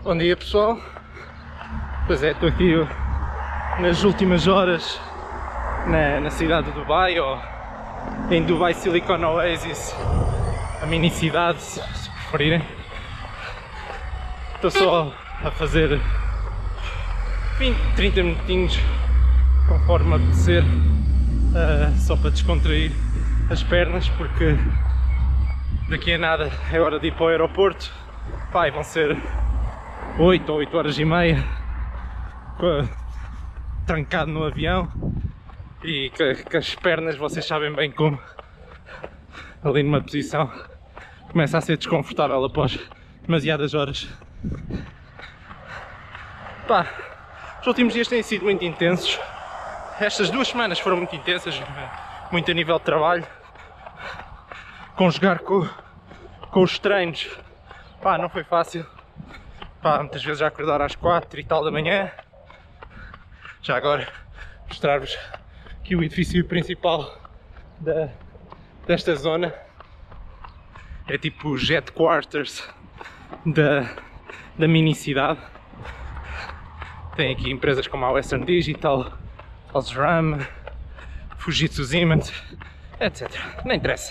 Bom dia pessoal, pois é, estou aqui nas últimas horas na cidade de Dubai, ou em Dubai Silicon Oasis, a mini cidade, se preferirem. Estou só a fazer 20, 30 minutinhos conforme apetecer, só para descontrair as pernas, porque daqui a nada é hora de ir para o aeroporto. Pai, vão ser 8 ou 8 horas e meia trancado no avião, e que as pernas, vocês sabem bem como, ali numa posição, começa a ser desconfortável após demasiadas horas. Pá, os últimos dias têm sido muito intensos. Estas 2 semanas foram muito intensas, muito a nível de trabalho. Conjugar com os treinos, pá, não foi fácil. Pá, muitas vezes já acordar às 4 e tal da manhã. Já agora mostrar-vos aqui o edifício principal desta zona. É tipo os headquarters da mini cidade. Tem aqui empresas como a Western Digital, Osram, Fujitsu Siemens, etc. Não interessa.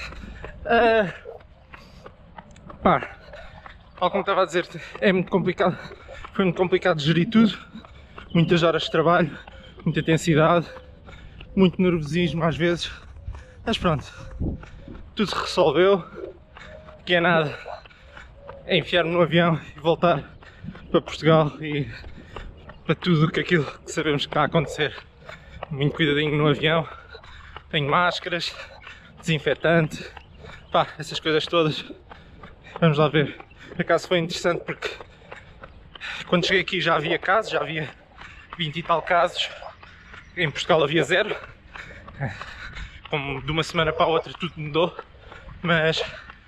Pá, como estava a dizer, é muito complicado, foi muito complicado gerir tudo. Muitas horas de trabalho, muita intensidade, muito nervosismo às vezes. Mas pronto, tudo se resolveu. Que é nada, é enfiar-me no avião e voltar para Portugal e para tudo aquilo que sabemos que está a acontecer. Muito cuidadinho no avião, tenho máscaras, desinfetante, pá, essas coisas todas. Vamos lá ver. Por acaso foi interessante porque quando cheguei aqui já havia casos, já havia 20 e tal casos. Em Portugal havia 0. Como de uma semana para a outra tudo mudou. Mas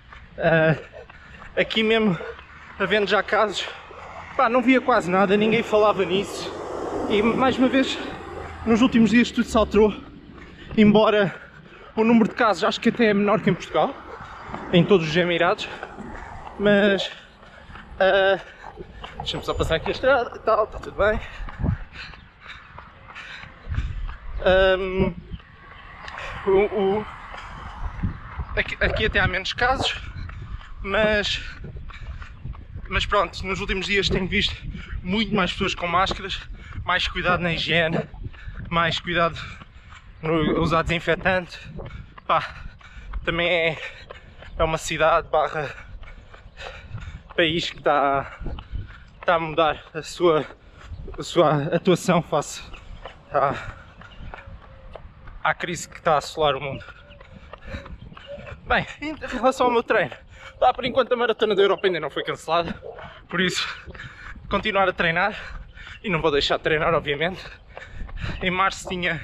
aqui mesmo, havendo já casos, pá, não via quase nada, ninguém falava nisso. E mais uma vez, nos últimos dias tudo se alterou. Embora o número de casos acho que até é menor que em Portugal, em todos os Emirados. Mas deixa-me só passar aqui a estrada e tal, está tudo bem. Aqui até há menos casos, mas pronto, nos últimos dias tenho visto muito mais pessoas com máscaras, mais cuidado na higiene, mais cuidado no usar desinfetante. Pá, também é uma cidade barra país que está a mudar a sua atuação face à crise que está a assolar o mundo. Bem, em relação ao meu treino, por enquanto a maratona da Europa ainda não foi cancelada, por isso continuar a treinar, e não vou deixar de treinar, obviamente. Em março tinha,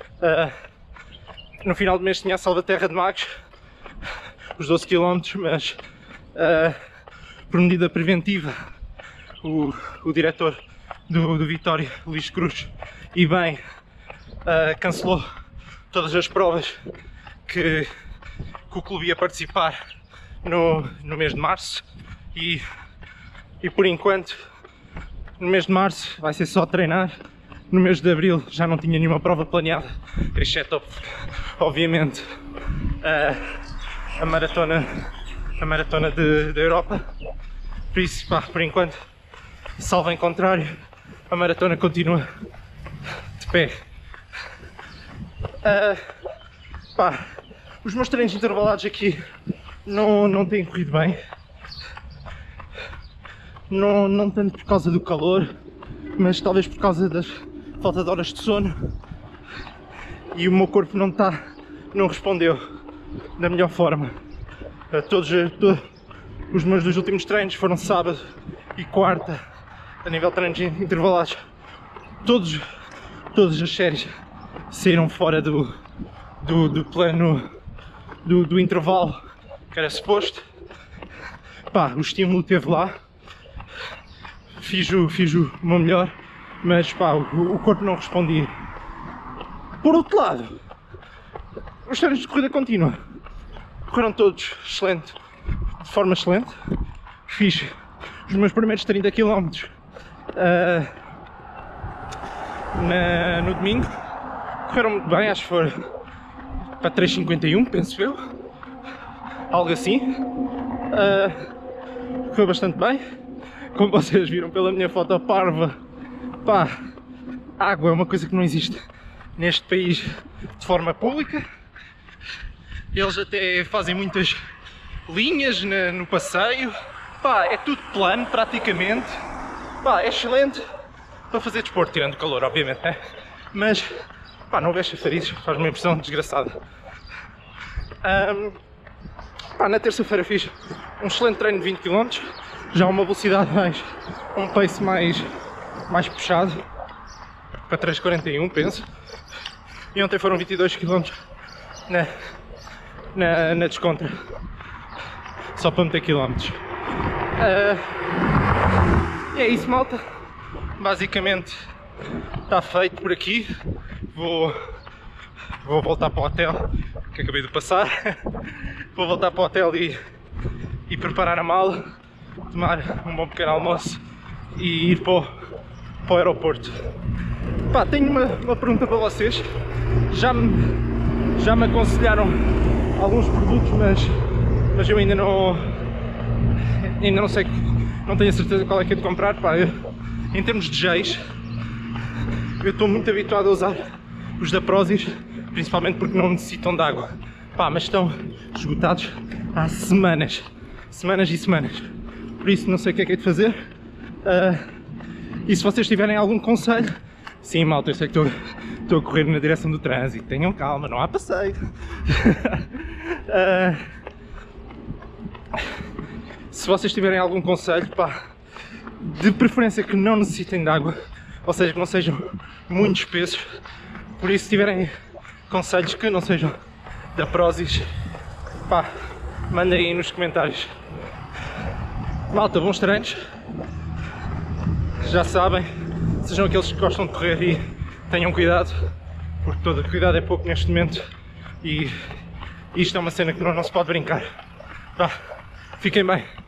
no final do mês tinha a Salvaterra de Magos, os 12 km, mas por medida preventiva, o diretor do Vitória, Luís Cruz, e bem, cancelou todas as provas que o clube ia participar no mês de março, e por enquanto no mês de março vai ser só treinar. No mês de abril já não tinha nenhuma prova planeada, exceto obviamente a maratona da Europa. Por isso, pá, por enquanto, salvo em contrário, a maratona continua de pé. Pá, os meus treinos intervalados aqui não têm corrido bem. Não tanto por causa do calor, mas talvez por causa da falta de horas de sono. E o meu corpo não respondeu da melhor forma. Todos os meus 2 últimos treinos foram sábado e quarta, a nível de treinos intervalados. Todas as séries saíram fora do plano do intervalo que era suposto. Pá, o estímulo esteve lá, fiz o meu melhor, mas pá, o corpo não respondia. Por outro lado, os treinos de corrida contínua correram todos excelente, de forma excelente. Fiz os meus primeiros 30 km no domingo correram muito bem, acho que foram para 3,51, penso eu, algo assim. Correu bastante bem, como vocês viram pela minha foto parva. Pá, água é uma coisa que não existe neste país de forma pública. Eles até fazem muitas linhas no passeio. Pá, é tudo plano praticamente. Pá, é excelente para fazer desporto, tirando o calor, obviamente, né? Mas, pá, não vejo chafarizes, faz uma impressão desgraçada. Pá, na terça-feira fiz um excelente treino de 20 km, já uma velocidade um pace mais puxado, para 3,41 penso. E ontem foram 22 km na descontra, só para meter quilómetros. E é isso, malta. Basicamente está feito por aqui. Vou voltar para o hotel que acabei de passar. Vou voltar para o hotel e preparar a mala, tomar um bom pequeno almoço e ir para o aeroporto. Pá, tenho uma pergunta para vocês. Já me aconselharam alguns produtos, mas eu ainda não sei, não tenho a certeza qual é que é de comprar. Pá, em termos de géis, eu estou muito habituado a usar os da Prozis, principalmente porque não necessitam de água. Pá, mas estão esgotados há semanas e semanas. Por isso não sei o que é de fazer. E se vocês tiverem algum conselho, sim, malta, eu sei que estou a correr na direção do trânsito, tenham calma, não há passeio. Se vocês tiverem algum conselho, pá, de preferência que não necessitem de água, ou seja, que não sejam muito espessos, por isso se tiverem conselhos que não sejam da Prozis, pá, mandem aí nos comentários. Malta, bons treinos, já sabem, sejam aqueles que gostam de correr e tenham cuidado, porque todo cuidado é pouco neste momento e isto é uma cena que não se pode brincar. Pá, fiquem bem.